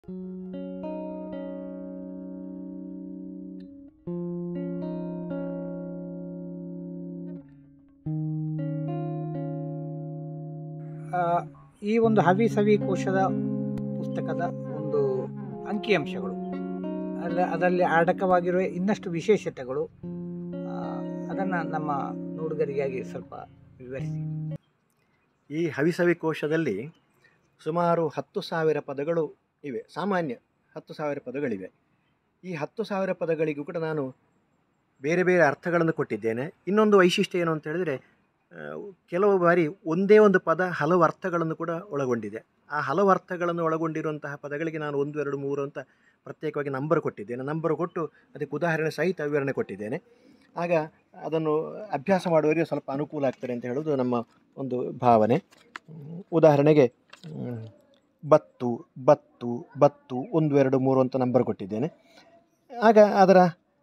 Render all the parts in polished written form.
ಈ ಒಂದು ಹವ್ಯಸವಿ ಕೋಶದ ಪುಸ್ತಕದ ಒಂದು ಅಂಕಿಅಂಶಗಳು ಅದರಲ್ಲಿ ಅಡಕವಾಗಿರುವ ಇನ್ನಷ್ಟು ವಿಶೇಷತೆಗಳು ಅದನ್ನು ನಮ್ಮ ನೋಡುಗರಿಗಾಗಿ ಸ್ವಲ್ಪ ವಿವರಿಸಿ. ಈ ಹವಿಸವಿ ಕೋಶದಲ್ಲಿ ಸುಮಾರು 10,000 ಪದಗಳು ಇವೆ. ಸಾಮಾನ್ಯ 10,000 ಪದಗಳಿವೆ. ಈ 10,000 ಪದಗಳಿಗೂ ಕೂಡ ನಾನು ಬೇರೆ ಬೇರೆ ಅರ್ಥಗಳನ್ನು ಕೊಟ್ಟಿದ್ದೇನೆ. ಇನ್ನೊಂದು ವೈಶಿಷ್ಟ್ಯ ಏನು ಅಂತ ಹೇಳಿದರೆ, ಕೆಲವು ಬಾರಿ ಒಂದೇ ಒಂದು ಪದ ಹಲವು ಅರ್ಥಗಳನ್ನು ಕೂಡ ಒಳಗೊಂಡಿದೆ. ಆ ಹಲವು ಅರ್ಥಗಳನ್ನು ಒಳಗೊಂಡಿರುವಂತಹ ಪದಗಳಿಗೆ ನಾನು 1, 2, 3 ಅಂತ ಪ್ರತ್ಯೇಕವಾಗಿ ನಂಬರ್ ಕೊಟ್ಟಿದ್ದೇನೆ. ನಂಬರ್ ಕೊಟ್ಟು ಅದಕ್ಕೆ ಉದಾಹರಣೆ ಸಹಿತ ವಿವರಣೆ ಕೊಟ್ಟಿದ್ದೇನೆ. ಆಗ ಅದನ್ನು ಅಭ್ಯಾಸ ಮಾಡುವವರಿಗೆ ಸ್ವಲ್ಪ ಅನುಕೂಲ ಆಗ್ತದೆ ಅಂತ ಹೇಳೋದು ನಮ್ಮ ಒಂದು ಭಾವನೆ. ಉದಾಹರಣೆಗೆ ಬತ್ತು, ಬತ್ತು, ಬತ್ತು 1, 2, 3 ಅಂತ ನಂಬರ್ ಕೊಟ್ಟಿದ್ದೇನೆ. ಆಗ ಅದರ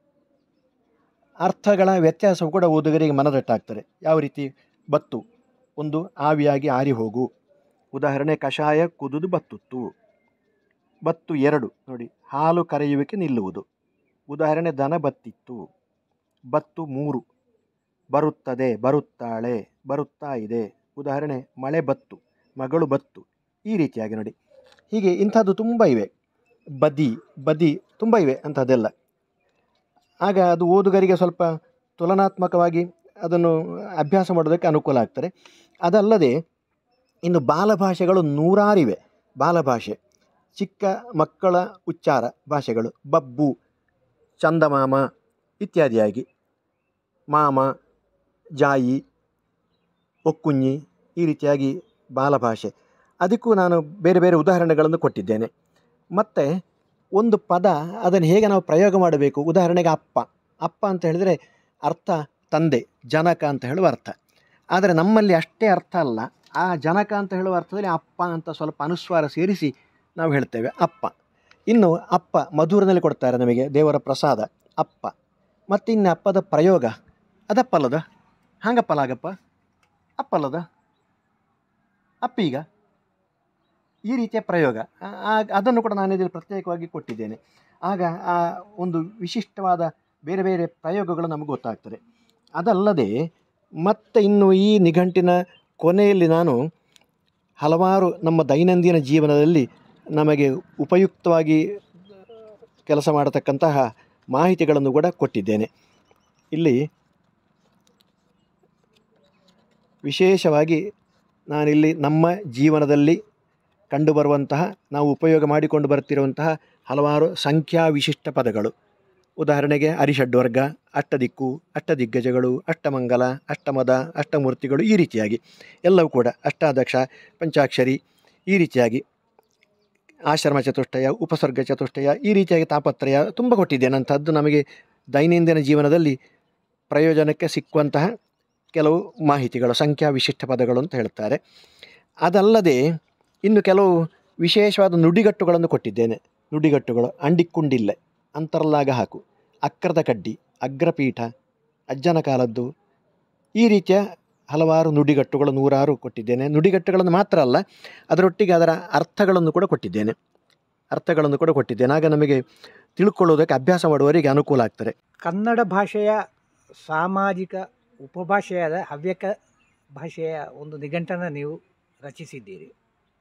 ಅರ್ಥಗಳ ವ್ಯತ್ಯಾಸವು ಕೂಡ ಓದುಗರಿಗೆ ಮನದಟ್ಟಾಗ್ತದೆ. ಯಾವ ರೀತಿ? ಬತ್ತು ಒಂದು ಆವಿಯಾಗಿ ಆರಿ ಹೋಗು. ಉದಾಹರಣೆ ಕಷಾಯ ಕುದುದು ಬತ್ತುತ್ತು. ಬತ್ತು 2 ನೋಡಿ, ಹಾಲು ಕರೆಯುವಿಕೆ ನಿಲ್ಲುವುದು. ಉದಾಹರಣೆ ದನ ಬತ್ತಿತ್ತು. ಬತ್ತು 3 ಬರುತ್ತದೆ, ಬರುತ್ತಾಳೆ, ಬರುತ್ತಾ ಇದೆ. ಉದಾಹರಣೆ ಮಳೆ ಬತ್ತು, ಮಗಳು ಬತ್ತು. ಈ ರೀತಿಯಾಗಿ ನೋಡಿ, ಹೀಗೆ ಇಂಥದ್ದು ತುಂಬ ಇವೆ. ಬದಿ, ಬದಿ ತುಂಬ ಇವೆ ಅಂಥದ್ದೆಲ್ಲ. ಆಗ ಅದು ಓದುಗರಿಗೆ ಸ್ವಲ್ಪ ತುಲನಾತ್ಮಕವಾಗಿ ಅದನ್ನು ಅಭ್ಯಾಸ ಮಾಡೋದಕ್ಕೆ ಅನುಕೂಲ ಆಗ್ತದೆ. ಅದಲ್ಲದೆ ಇನ್ನು ಬಾಲಭಾಷೆಗಳು 100 ಇವೆ. ಬಾಲಭಾಷೆ ಚಿಕ್ಕ ಮಕ್ಕಳ ಉಚ್ಚಾರ ಭಾಷೆಗಳು ಬಬ್ಬು, ಚಂದಮಾಮ ಇತ್ಯಾದಿಯಾಗಿ, ಮಾಮ, ಜಾಯಿ, ಒಕ್ಕುಂಜಿ ಈ ರೀತಿಯಾಗಿ ಬಾಲಭಾಷೆ. ಅದಕ್ಕೂ ನಾನು ಬೇರೆ ಬೇರೆ ಉದಾಹರಣೆಗಳನ್ನು ಕೊಟ್ಟಿದ್ದೇನೆ. ಮತ್ತು ಒಂದು ಪದ ಅದನ್ನು ಹೇಗೆ ನಾವು ಪ್ರಯೋಗ ಮಾಡಬೇಕು. ಉದಾಹರಣೆಗೆ ಅಪ್ಪ. ಅಪ್ಪ ಅಂತ ಹೇಳಿದರೆ ಅರ್ಥ ತಂದೆ, ಜನಕ ಅಂತ ಹೇಳುವ ಅರ್ಥ. ಆದರೆ ನಮ್ಮಲ್ಲಿ ಅಷ್ಟೇ ಅರ್ಥ ಅಲ್ಲ. ಆ ಜನಕ ಅಂತ ಹೇಳುವ ಅರ್ಥದಲ್ಲಿ ಅಪ್ಪ ಅಂತ ಸ್ವಲ್ಪ ಅನುಸ್ವಾರ ಸೇರಿಸಿ ನಾವು ಹೇಳ್ತೇವೆ ಅಪ್ಪ. ಇನ್ನು ಅಪ್ಪ ಮಧುರನಲ್ಲಿ ಕೊಡ್ತಾರೆ ನಮಗೆ, ದೇವರ ಪ್ರಸಾದ ಅಪ್ಪ. ಮತ್ತು ಇನ್ನು ಅಪ್ಪದ ಪ್ರಯೋಗ ಅದಪ್ಪಲ್ಲದ, ಹಾಗಪ್ಪಲಾಗಪ್ಪ, ಅಪ್ಪಲ್ಲದ, ಅಪ್ಪೀಗ, ಈ ರೀತಿಯ ಪ್ರಯೋಗ ಅದನ್ನು ಕೂಡ ನಾನು ಇದರಲ್ಲಿ ಪ್ರತ್ಯೇಕವಾಗಿ ಕೊಟ್ಟಿದ್ದೇನೆ. ಆಗ ಆ ಒಂದು ವಿಶಿಷ್ಟವಾದ ಬೇರೆ ಬೇರೆ ಪ್ರಯೋಗಗಳು ನಮಗೆ ಗೊತ್ತಾಗ್ತದೆ. ಅದಲ್ಲದೆ ಮತ್ತು ಇನ್ನು ಈ ನಿಘಂಟಿನ ಕೊನೆಯಲ್ಲಿ ನಾನು ಹಲವಾರು ನಮ್ಮ ದೈನಂದಿನ ಜೀವನದಲ್ಲಿ ನಮಗೆ ಉಪಯುಕ್ತವಾಗಿ ಕೆಲಸ ಮಾಡತಕ್ಕಂತಹ ಮಾಹಿತಿಗಳನ್ನು ಕೂಡ ಕೊಟ್ಟಿದ್ದೇನೆ. ಇಲ್ಲಿ ವಿಶೇಷವಾಗಿ ನಾನಿಲ್ಲಿ ನಮ್ಮ ಜೀವನದಲ್ಲಿ ಕಂಡುಬರುವಂತಹ, ನಾವು ಉಪಯೋಗ ಮಾಡಿಕೊಂಡು ಬರ್ತಿರುವಂತಹ ಹಲವಾರು ಸಂಖ್ಯಾ ವಿಶಿಷ್ಟ ಪದಗಳು. ಉದಾಹರಣೆಗೆ ಅರಿಷಡ್ವರ್ಗ, ಅಷ್ಟದಿಕ್ಕು, ಅಷ್ಟದಿಗ್ಗಜಗಳು, ಅಷ್ಟಮಂಗಲ, ಅಷ್ಟಮದ, ಅಷ್ಟಮೂರ್ತಿಗಳು, ಈ ರೀತಿಯಾಗಿ ಎಲ್ಲವೂ ಕೂಡ ಅಷ್ಟಾದಶ, ಪಂಚಾಕ್ಷರಿ, ಈ ರೀತಿಯಾಗಿ ಆಶ್ರಮ ಚತುಷ್ಟಯ, ಉಪಸರ್ಗ ಚತುಷ್ಟಯ, ಈ ರೀತಿಯಾಗಿ ತಾಪತ್ರಯ ತುಂಬ ಕೊಟ್ಟಿದ್ದೇನೆ. ಅಂಥದ್ದು ನಮಗೆ ದೈನಂದಿನ ಜೀವನದಲ್ಲಿ ಪ್ರಯೋಜನಕ್ಕೆ ಸಿಕ್ಕುವಂತಹ ಕೆಲವು ಮಾಹಿತಿಗಳು, ಸಂಖ್ಯಾ ವಿಶಿಷ್ಟ ಪದಗಳು ಅಂತ ಹೇಳ್ತಾರೆ. ಅದಲ್ಲದೆ ಇನ್ನು ಕೆಲವು ವಿಶೇಷವಾದ ನುಡಿಗಟ್ಟುಗಳನ್ನು ಕೊಟ್ಟಿದ್ದೇನೆ. ನುಡಿಗಟ್ಟುಗಳು ಅಂಡಿಕ್ಕುಂಡಿಲ್ಲೆ, ಅಂತರ್ಲಾಗ ಹಾಕು, ಅಕ್ರದ ಕಡ್ಡಿ, ಅಗ್ರಪೀಠ, ಅಜ್ಜನ ಕಾಲದ್ದು, ಈ ರೀತಿಯ ಹಲವಾರು ನುಡಿಗಟ್ಟುಗಳು 106 ಕೊಟ್ಟಿದ್ದೇನೆ. ನುಡಿಗಟ್ಟುಗಳನ್ನು ಮಾತ್ರ ಅಲ್ಲ, ಅದರೊಟ್ಟಿಗೆ ಅದರ ಅರ್ಥಗಳನ್ನು ಕೂಡ ಕೊಟ್ಟಿದ್ದೇನೆ. ಆಗ ನಮಗೆ ತಿಳ್ಕೊಳ್ಳೋದಕ್ಕೆ, ಅಭ್ಯಾಸ ಮಾಡುವವರಿಗೆ ಅನುಕೂಲ ಆಗ್ತದೆ. ಕನ್ನಡ ಭಾಷೆಯ ಸಾಮಾಜಿಕ ಉಪಭಾಷೆಯಾದ ಹವ್ಯಕ ಭಾಷೆಯ ಒಂದು ನಿಘಂಟನ್ನು ನೀವು ರಚಿಸಿದ್ದೀರಿ.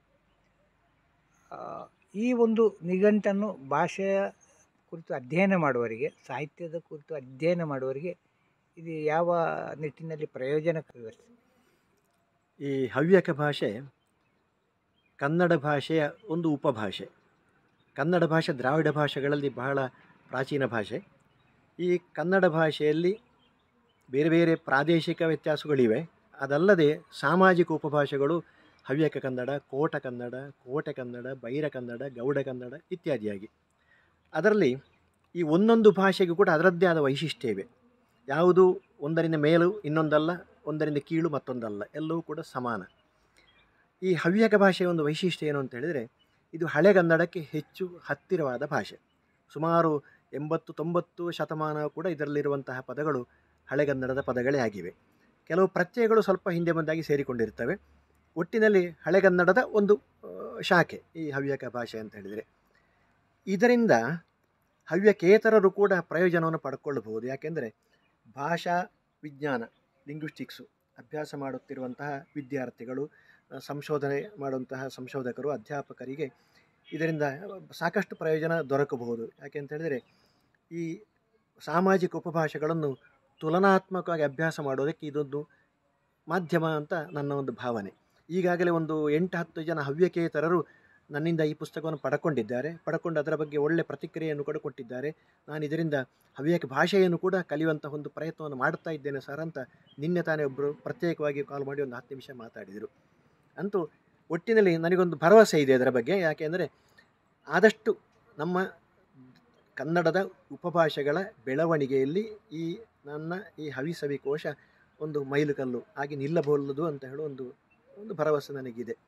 ಈ ಒಂದು ನಿಘಂಟನ್ನು ಭಾಷೆಯ ಕುರಿತು ಅಧ್ಯಯನ ಮಾಡುವವರಿಗೆ, ಸಾಹಿತ್ಯದ ಕುರಿತು ಅಧ್ಯಯನ ಮಾಡುವವರಿಗೆ ಇದು ಯಾವ ನಿಟ್ಟಿನಲ್ಲಿ ಪ್ರಯೋಜನಕ್ಕೆ? ಈ ಹವ್ಯಕ ಭಾಷೆ ಕನ್ನಡ ಭಾಷೆಯ ಒಂದು ಉಪಭಾಷೆ. ಕನ್ನಡ ಭಾಷೆ ದ್ರಾವಿಡ ಭಾಷೆಗಳಲ್ಲಿ ಬಹಳ ಪ್ರಾಚೀನ ಭಾಷೆ. ಈ ಕನ್ನಡ ಭಾಷೆಯಲ್ಲಿ ಬೇರೆ ಬೇರೆ ಪ್ರಾದೇಶಿಕ ವ್ಯತ್ಯಾಸಗಳಿವೆ. ಅದಲ್ಲದೆ ಸಾಮಾಜಿಕ ಉಪಭಾಷೆಗಳು ಹವ್ಯಕ ಕನ್ನಡ, ಕೋಟ ಕನ್ನಡ, ಕೋಟೆ ಕನ್ನಡ, ಬೈರ ಕನ್ನಡ, ಗೌಡ ಕನ್ನಡ ಇತ್ಯಾದಿಯಾಗಿ. ಅದರಲ್ಲಿ ಈ ಒಂದೊಂದು ಭಾಷೆಗೂ ಕೂಡ ಅದರದ್ದೇ ಆದ ವೈಶಿಷ್ಟ್ಯ ಇವೆ. ಯಾವುದು ಒಂದರಿಂದ ಮೇಲು ಇನ್ನೊಂದಲ್ಲ, ಒಂದರಿಂದ ಕೀಳು ಮತ್ತೊಂದಲ್ಲ, ಎಲ್ಲವೂ ಕೂಡ ಸಮಾನ. ಈ ಹವ್ಯಕ ಭಾಷೆಯ ಒಂದು ವೈಶಿಷ್ಟ್ಯ ಏನು ಅಂತ ಹೇಳಿದರೆ, ಇದು ಹಳೆಗನ್ನಡಕ್ಕೆ ಹೆಚ್ಚು ಹತ್ತಿರವಾದ ಭಾಷೆ. ಸುಮಾರು 80-90 ಶತಮಾನ ಕೂಡ ಇದರಲ್ಲಿರುವಂತಹ ಪದಗಳು ಹಳೆಗನ್ನಡದ ಪದಗಳೇ ಆಗಿವೆ. ಕೆಲವು ಪ್ರತ್ಯಯಗಳು ಸ್ವಲ್ಪ ಹಿಂದೆ ಮುಂದಾಗಿ ಸೇರಿಕೊಂಡಿರ್ತವೆ. ಒಟ್ಟಿನಲ್ಲಿ ಹಳೆಗನ್ನಡದ ಒಂದು ಶಾಖೆ ಈ ಹವ್ಯಕ ಭಾಷೆ ಅಂತ ಹೇಳಿದರೆ. ಇದರಿಂದ ಹವ್ಯಕೇತರರು ಕೂಡ ಪ್ರಯೋಜನವನ್ನು ಪಡ್ಕೊಳ್ಳಬಹುದು. ಯಾಕೆಂದರೆ ಭಾಷಾ ವಿಜ್ಞಾನ ಲಿಂಗ್ವಿಸ್ಟಿಕ್ಸು ಅಭ್ಯಾಸ ಮಾಡುತ್ತಿರುವಂತಹ ವಿದ್ಯಾರ್ಥಿಗಳು, ಸಂಶೋಧನೆ ಮಾಡುವಂತಹ ಸಂಶೋಧಕರು, ಅಧ್ಯಾಪಕರಿಗೆ ಇದರಿಂದ ಸಾಕಷ್ಟು ಪ್ರಯೋಜನ ದೊರಕಬಹುದು. ಯಾಕೆ ಅಂತ ಹೇಳಿದರೆ ಈ ಸಾಮಾಜಿಕ ಉಪಭಾಷೆಗಳನ್ನು ತುಲನಾತ್ಮಕವಾಗಿ ಅಭ್ಯಾಸ ಮಾಡೋದಕ್ಕೆ ಇದೊಂದು ಮಾಧ್ಯಮ ಅಂತ ನನ್ನ ಒಂದು ಭಾವನೆ. ಈಗಾಗಲೇ ಒಂದು 8-10 ಜನ ಹವ್ಯಕೇತರರು ನನ್ನಿಂದ ಈ ಪುಸ್ತಕವನ್ನು ಪಡ್ಕೊಂಡು ಅದರ ಬಗ್ಗೆ ಒಳ್ಳೆಯ ಪ್ರತಿಕ್ರಿಯೆಯನ್ನು ಕೂಡ ಕೊಟ್ಟಿದ್ದಾರೆ. ನಾನು ಇದರಿಂದ ಹವ್ಯಕ ಭಾಷೆಯನ್ನು ಕೂಡ ಕಲಿಯುವಂಥ ಒಂದು ಪ್ರಯತ್ನವನ್ನು ಮಾಡ್ತಾ ಇದ್ದೇನೆ ಸರ್ ಅಂತ ನಿನ್ನೆ ತಾನೇ ಒಬ್ಬರು ಪ್ರತ್ಯೇಕವಾಗಿ ಕಾಲ್ ಮಾಡಿ ಒಂದು 10 ನಿಮಿಷ ಮಾತಾಡಿದರು. ಅಂತೂ ಒಟ್ಟಿನಲ್ಲಿ ನನಗೊಂದು ಭರವಸೆ ಇದೆ ಅದರ ಬಗ್ಗೆ. ಯಾಕೆಂದರೆ ಆದಷ್ಟು ನಮ್ಮ ಕನ್ನಡದ ಉಪಭಾಷೆಗಳ ಬೆಳವಣಿಗೆಯಲ್ಲಿ ನನ್ನ ಈ ಹವಿಸವಿ ಕೋಶ ಒಂದು ಮೈಲುಕಲ್ಲು ಆಗಿ ನಿಲ್ಲಬಲ್ಲದು ಅಂತ ಹೇಳೋ ಒಂದು ಭರವಸೆ ನನಗಿದೆ.